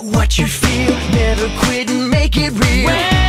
what you feel. Never quit and make it real.